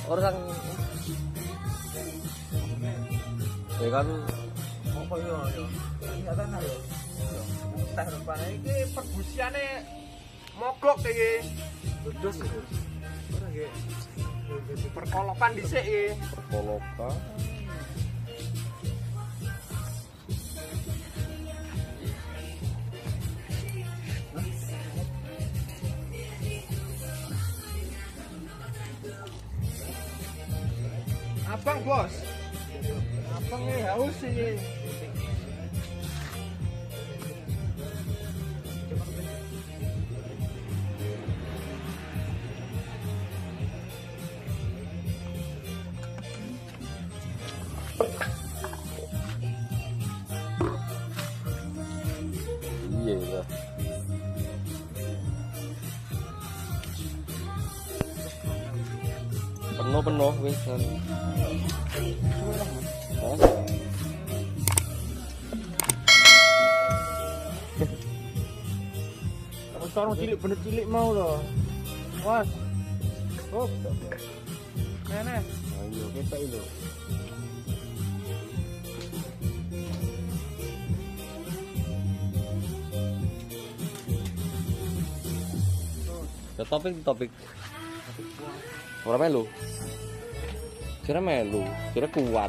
orang ya kan apa yo enggak tenar yo teh rupane iki perbusiane mogok iki terus ora nggih perkolokan dhisik iki perkolokan abang bos abang ini haus ini iya lah penuh wis kan sekarang cilik bener cilik mau loh was oh nenek ayo kita itu ya topik orang melu kira kuat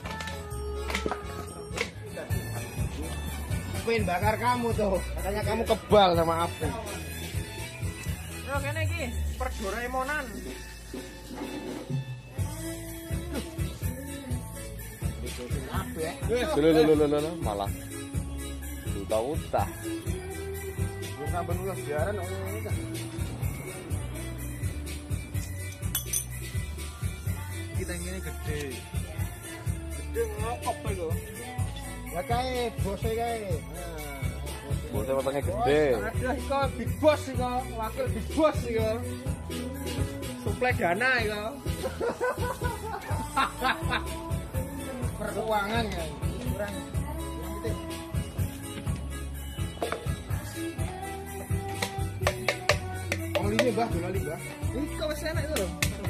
pengen bakar kamu tuh katanya kamu kebal sama api yo kene iki per Doraemonan Lho malah utah bukan benulah siaran ini kan kita ini gede ngokop itu ya kae bosnya kae bosnya matanya gede ada iko big boss iko wakil big boss iko suplai dana iko peruangan ya kurang oli mbah dolali mbah iko wis enak itu lho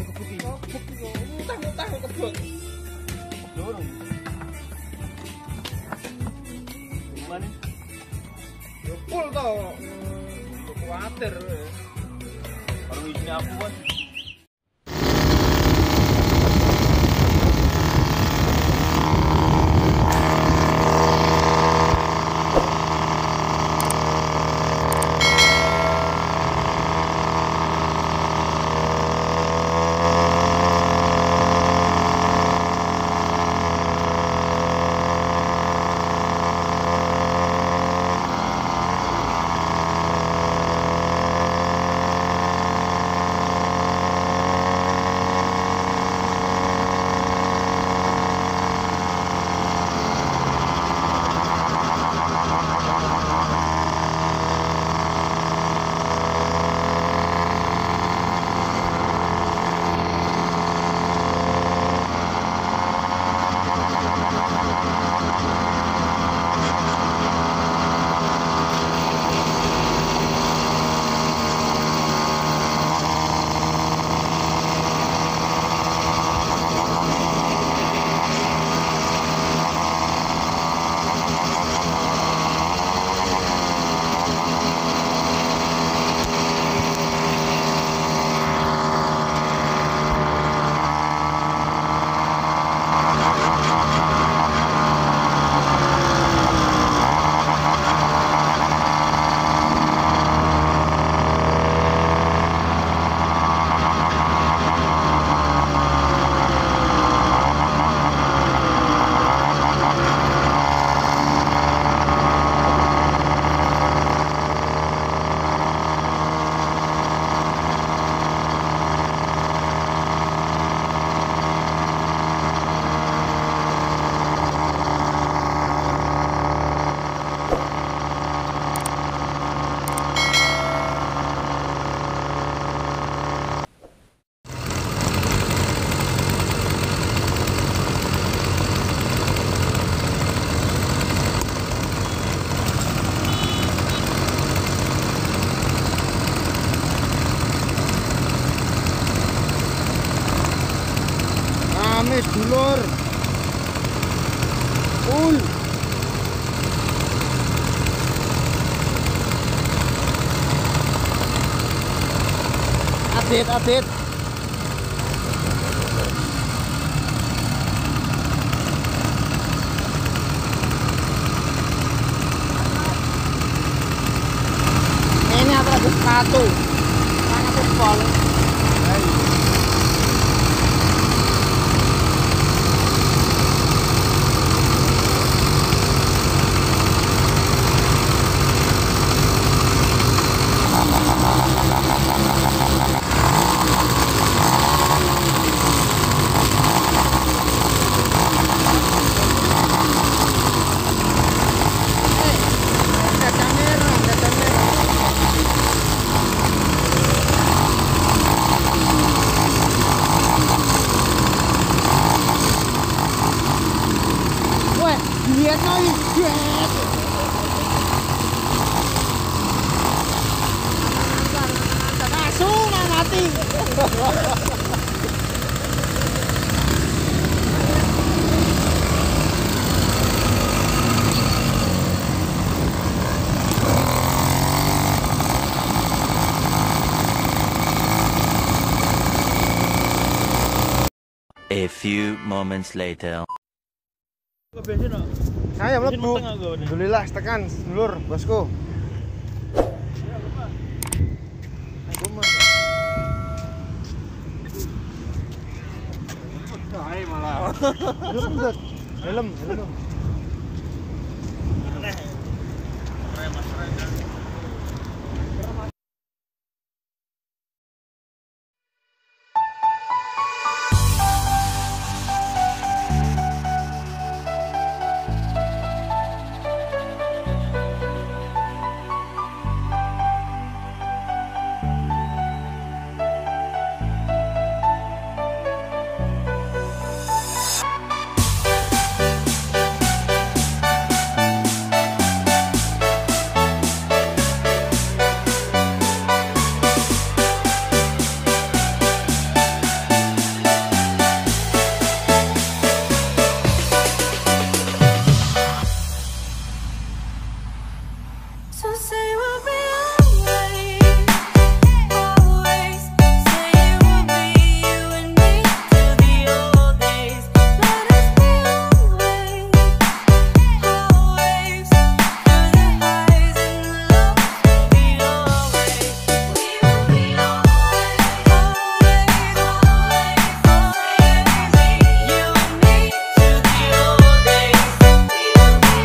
utang kebut dorong gimana yo full toh kuatir orang isinya aku kan Adit. Ini apa lagi satu? Sangat pol. Lihat lagi, langsung mati. A few moments later. Saya mlebu. Alhamdulillah tekan dulur bosku. Malah. Helm. So say we'll be always. Say it will be you and me till the old days. Let us be always through the highs and the lows. We'll be always. We will be always. You and me till the old days. We will be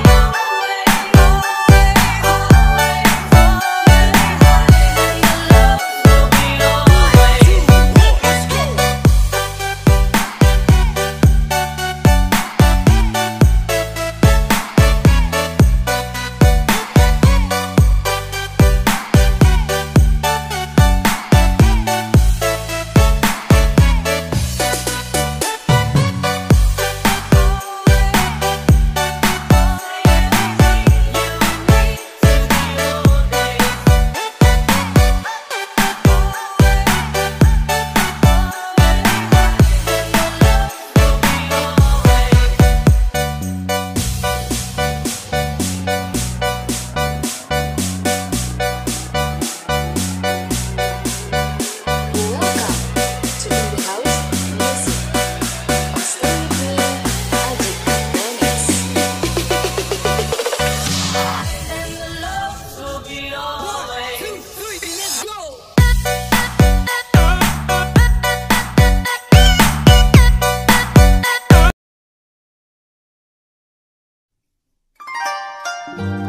always.